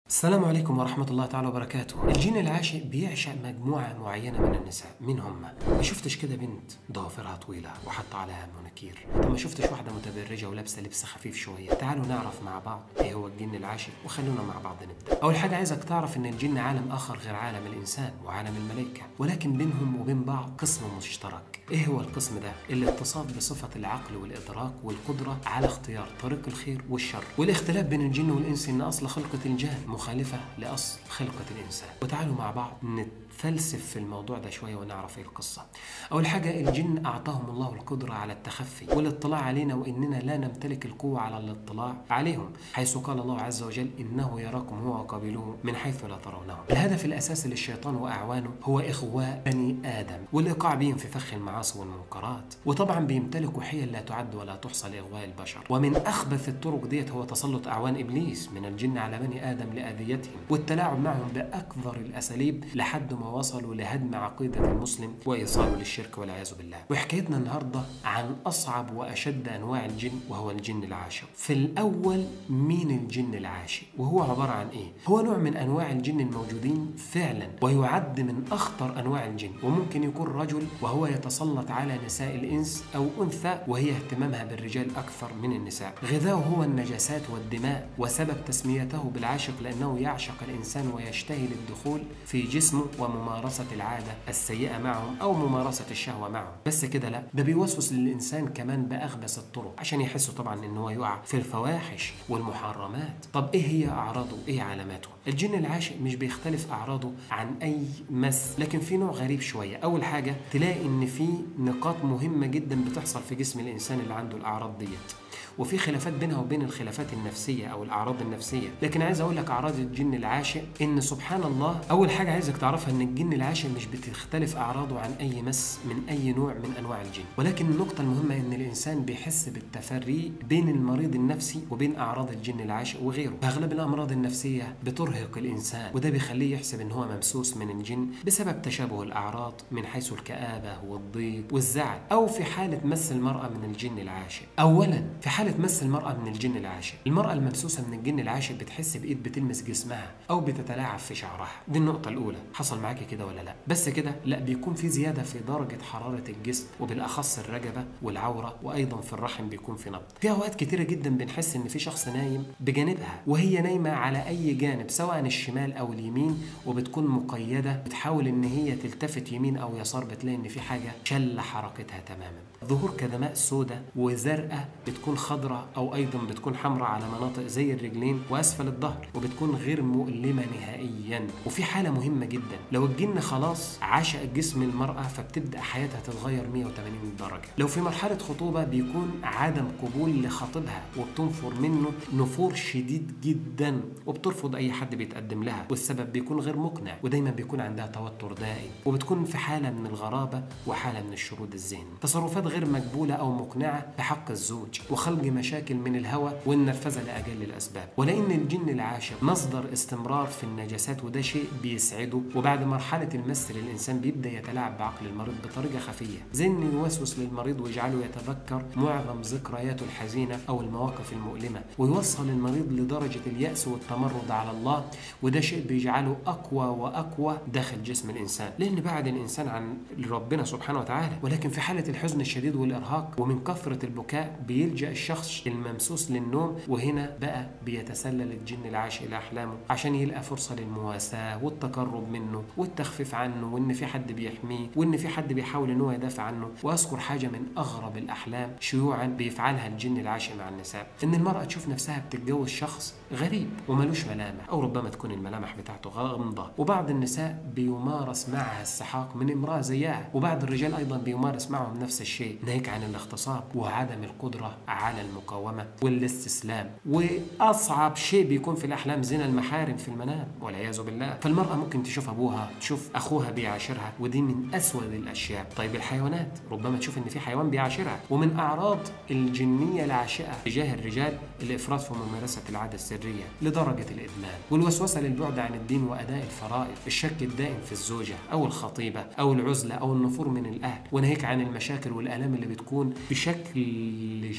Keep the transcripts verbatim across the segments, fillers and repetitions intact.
السلام عليكم ورحمة الله تعالى وبركاته. الجن العاشق بيعشق مجموعة معينة من النساء. مين هم؟ ما شفتش كده بنت ضوافرها طويلة وحاطة عليها مونيكير؟ طب ما شفتش واحدة متبرجة ولابسة لبس خفيف شوية؟ تعالوا نعرف مع بعض ايه هو الجن العاشق وخلونا مع بعض نبدأ. أول حاجة عايزك تعرف إن الجن عالم آخر غير عالم الإنسان وعالم الملائكة، ولكن بينهم وبين بعض قسم مشترك. ايه هو القسم ده؟ الاتصاف بصفة العقل والإدراك والقدرة على اختيار طريق الخير والشر. والاختلاف بين الجن والإنس إن أصل خلقة الجان مخالفة لأصل خلقة الإنسان. وتعالوا مع بعض نتفلسف في الموضوع ده شوية ونعرف ايه القصة. أول حاجة، الجن أعطاهم الله القدرة على التخفي والاطلاع علينا، وإننا لا نمتلك القوة على الاطلاع عليهم، حيث قال الله عز وجل: إنه يراكم هو وقبيله من حيث لا ترونهم. الهدف الأساسي للشيطان وأعوانه هو إغواء بني آدم والإيقاع بهم في فخ المعاصي والمنكرات، وطبعا بيمتلكوا حيل لا تعد ولا تحصى لإغواء البشر. ومن أخبث الطرق ديت هو تسلط أعوان إبليس من الجن على بني آدم لأذيتهم والتلاعب معهم بأكثر الأساليب لحد ما وصلوا لهدم عقيدة المسلم وإيصاله للشرك والعياذ بالله. وحكايتنا النهاردة عن أصعب وأشد أنواع الجن، وهو الجن العاشق. في الأول، مين الجن العاشق؟ وهو عبارة عن إيه؟ هو نوع من أنواع الجن الموجودين فعلا، ويعد من أخطر أنواع الجن، وممكن يكون رجل وهو يتسلط على نساء الإنس، أو أنثى وهي اهتمامها بالرجال أكثر من النساء. غذاؤه هو النجاسات والدماء، وسبب تسميته بالعاشق لأنه يعشق الإنسان ويشتهي للدخول في جسمه وممارسة العادة السيئة معهم أو ممارسة الشهوة معهم. بس كده لا، ده بيوسوس للإنسان كمان بأخبث الطرق عشان يحسوا طبعا إن هو يقع في الفواحش والمحرمات. طب إيه هي أعراضه؟ إيه علاماته؟ الجن العاشق مش بيختلف أعراضه عن أي مس، لكن في نوع غريب شوية. أول حاجة، تلاقي إن في نقاط مهمة جدا بتحصل في جسم الإنسان اللي عنده الأعراض ديت، وفي خلافات بينها وبين الخلافات النفسيه او الاعراض النفسيه. لكن عايز اقول لك اعراض الجن العاشق ان سبحان الله، اول حاجه عايزك تعرفها ان الجن العاشق مش بتختلف اعراضه عن اي مس من اي نوع من انواع الجن. ولكن النقطه المهمه ان الانسان بيحس بالتفريق بين المريض النفسي وبين اعراض الجن العاشق وغيره. اغلب الامراض النفسيه بترهق الانسان، وده بيخليه يحسب ان هو ممسوس من الجن بسبب تشابه الاعراض من حيث الكآبه والضيق والزعل. او في حاله مس المراه من الجن العاشق، اولا في حاله تمس المرأة من الجن العاشق، المرأة الممسوسة من الجن العاشق بتحس بإيد بتلمس جسمها أو بتتلاعب في شعرها. دي النقطة الأولى. حصل معاكي كده ولا لا؟ بس كده لا، بيكون في زيادة في درجة حرارة الجسم، وبالأخص الرقبة والعورة، وأيضا في الرحم بيكون في نبض. في أوقات كتيرة جدا بنحس إن في شخص نايم بجانبها، وهي نايمة على أي جانب سواء الشمال أو اليمين، وبتكون مقيدة، بتحاول إن هي تلتفت يمين أو يسار، بتلاقي إن في حاجة شل حركتها تماما. ظهور كدماء سوداء وزرقاء، بتكون خضراء أو أيضا بتكون حمراء على مناطق زي الرجلين وأسفل الظهر، وبتكون غير مؤلمة نهائيا. وفي حالة مهمة جدا، لو الجن خلاص عشق جسم المرأة فبتبدأ حياتها تتغير مية وتمانين درجة. لو في مرحلة خطوبة بيكون عدم قبول لخطيبها، وبتنفر منه نفور شديد جدا، وبترفض أي حد بيتقدم لها، والسبب بيكون غير مقنع، ودايما بيكون عندها توتر دائم، وبتكون في حالة من الغرابة وحالة من الشرود الذهني. تصرفات غير مقبولة أو مقنعة في حق الزوج، وخلق مشاكل من الهوى والنرفزة لأجل الأسباب. ولأن الجن العاشق مصدر استمرار في النجاسات، وده شيء بيسعده. وبعد مرحلة المس للإنسان بيبدأ يتلاعب بعقل المريض بطريقة خفية، زي إنه يوسوس للمريض ويجعله يتذكر معظم ذكرياته الحزينة أو المواقف المؤلمة، ويوصل المريض لدرجة اليأس والتمرد على الله، وده شيء بيجعله أقوى وأقوى داخل جسم الإنسان، لأن بعد الإنسان عن ربنا سبحانه وتعالى. ولكن في حالة الحزن الشديد والإرهاق ومن كثرة البكاء بيلجأ الشخص الممسوس للنوم، وهنا بقى بيتسلل الجن العاشق لأحلامه عشان يلقى فرصة للمواساة والتقرب منه والتخفيف عنه، وإن في حد بيحميه، وإن في حد بيحاول إن هو يدافع عنه. وأذكر حاجة من أغرب الأحلام شيوعا بيفعلها الجن العاشق مع النساء، إن المرأة تشوف نفسها بتتجوز شخص غريب وملوش ملامح، أو ربما تكون الملامح بتاعته غامضة. وبعض النساء بيمارس معها السحاق من امرأة زيها، وبعض الرجال أيضا بيمارس معهم نفس الشيء، ناهيك عن الاغتصاب وعدم القدرة على المقاومة والاستسلام. واصعب شيء بيكون في الاحلام زنا المحارم في المنام والعياذ بالله. فالمراه ممكن تشوف ابوها، تشوف اخوها بيعاشرها، ودي من اسود الاشياء. طيب الحيوانات، ربما تشوف ان في حيوان بيعاشرها. ومن اعراض الجنيه العاشقه تجاه الرجال الافراط في ممارسه العاده السريه لدرجه الادمان، والوسوسه للبعد عن الدين واداء الفرائض، الشك الدائم في الزوجه او الخطيبه او العزله او النفور من الاهل، وناهيك عن المشاكل والالام اللي بتكون بشكل شديد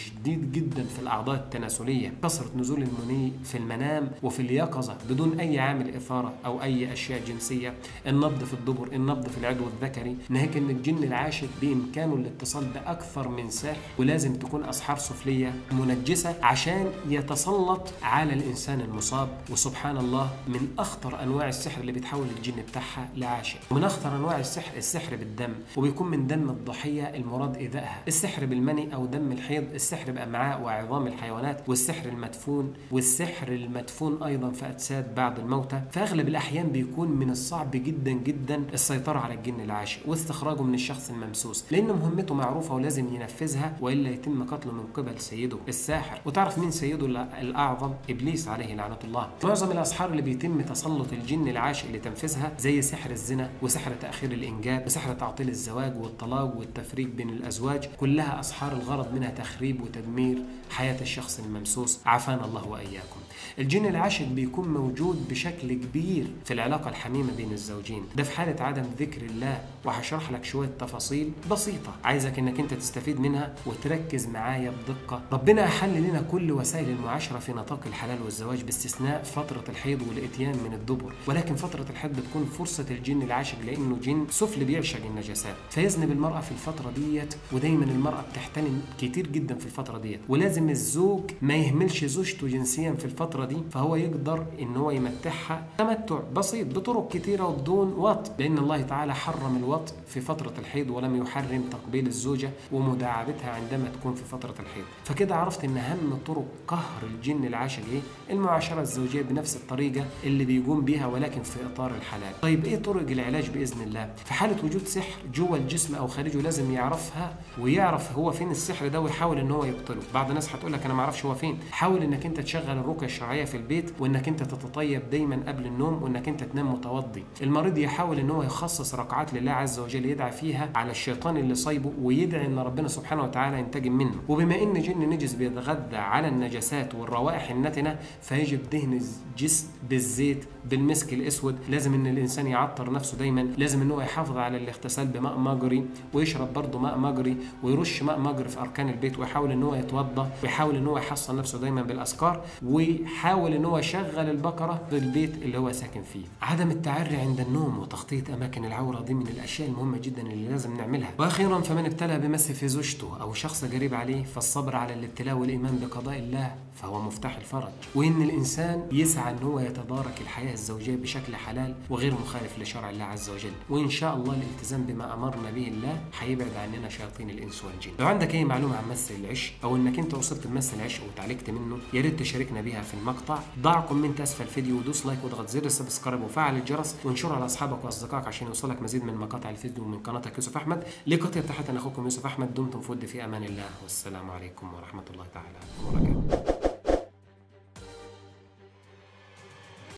جدا في الاعضاء التناسليه، كثره نزول المني في المنام وفي اليقظه بدون اي عامل اثاره او اي اشياء جنسيه، النبض في الدبر، النبض في العضو الذكري، ناهيك ان الجن العاشق بامكانه الاتصال باكثر من ساحر، ولازم تكون اسحار سفليه منجسه عشان يتسلط على الانسان المصاب. وسبحان الله من اخطر انواع السحر اللي بتحول الجن بتاعها لعاشق. ومن اخطر انواع السحر السحر بالدم، وبيكون من دم الضحيه المراد ايذائها، السحر بالمني او دم الحيض، السحر بامعاء وعظام الحيوانات، والسحر المدفون، والسحر المدفون ايضا في اجساد بعض الموتى. في اغلب الاحيان بيكون من الصعب جدا جدا السيطره على الجن العاشق واستخراجه من الشخص الممسوس، لان مهمته معروفه ولازم ينفذها والا يتم قتله من قبل سيده الساحر. وتعرف مين سيده الاعظم؟ ابليس عليه لعنه الله. معظم الاسحار اللي بيتم تسلط الجن العاشق لتنفيذها زي سحر الزنا وسحر تاخير الانجاب وسحر تعطيل الزواج والطلاق والتفريق بين الازواج، كلها اسحار الغرض منها تخريب وتدمير حياه الشخص الممسوس، عافانا الله واياكم. الجن العاشق بيكون موجود بشكل كبير في العلاقه الحميمه بين الزوجين، ده في حاله عدم ذكر الله. وهشرح لك شويه تفاصيل بسيطه عايزك انك انت تستفيد منها وتركز معايا بدقه. ربنا احل لنا كل وسائل المعاشره في نطاق الحلال والزواج باستثناء فتره الحيض والاتيان من الدبر، ولكن فتره الحيض بتكون فرصه الجن العاشق لانه جن سفلي بيعشق النجاسات، فيذنب المراه في الفتره ديت. ودايما المراه بتحتلم كتير جدا في الفتره ديت، ولازم الزوج ما يهملش زوجته جنسيا في الفتره دي، فهو يقدر ان هو يمتعها تمتع بسيط بطرق كتيره وبدون وط، لان الله تعالى حرم الوط في فتره الحيض ولم يحرم تقبيل الزوجه ومداعبتها عندما تكون في فتره الحيض. فكده عرفت ان اهم طرق قهر الجن العاشق ايه؟ المعاشره الزوجيه بنفس الطريقه اللي بيقوم بيها ولكن في اطار الحلال. طيب ايه طرق العلاج باذن الله؟ في حاله وجود سحر جوه الجسم او خارجه لازم يعرفها ويعرف هو فين السحر ده ويحاول ان هو يبطله. بعض الناس هتقول لك انا ما اعرفش هو فين. حاول انك انت تشغل الرقيه الشرعيه في البيت، وانك انت تتطيب دايما قبل النوم، وانك انت تنام متوضي. المريض يحاول ان هو يخصص ركعات لله عز وجل يدعي فيها على الشيطان اللي صايبه، ويدعي ان ربنا سبحانه وتعالى ينتقم منه. وبما ان جن نجس بيتغذى على النجاسات والروائح النتنه، فيجب دهن الجسم بالزيت بالمسك الاسود. لازم ان الانسان يعطر نفسه دايما، لازم ان هو يحافظ على الاغتسال بماء مجري، ويشرب برضه ماء مجري، ويرش ماء مجري في اركان البيت، ويحاول ان هو يتوضا، ويحاول ان هو يحصن نفسه دايما بالاذكار، ويحاول ان هو يشغل البقره في البيت اللي هو ساكن فيه. عدم التعري عند النوم وتغطيه اماكن العوره دي من الاشياء المهمه جدا اللي لازم نعملها. واخيرا فمن ابتلى بمس في زوجته او شخص قريب عليه فالصبر على الابتلاء والايمان بقضاء الله فهو مفتاح الفرج، وان الانسان يسعى ان هو يتدارك الحياه الزوجيه بشكل حلال وغير مخالف لشرع الله عز وجل، وان شاء الله الالتزام بما امرنا به الله هيبعد عننا شياطين الانس والجن. لو عندك اي معلومه عن مس العش او انك انت وصلت بمس العش وتعالجت منه، يا ريت تشاركنا بيها في المقطع. ضع كومنت اسفل الفيديو ودوس لايك واضغط زر السبسكرايب وفعل الجرس وانشره على اصحابك واصدقائك عشان يوصلك مزيد من مقاطع الفيديو من قناتك يوسف احمد. لقطة تحت اخوكم يوسف احمد، دمتم في ود في امان الله، والسلام عليكم ورحمه الله تعالى وبركاته.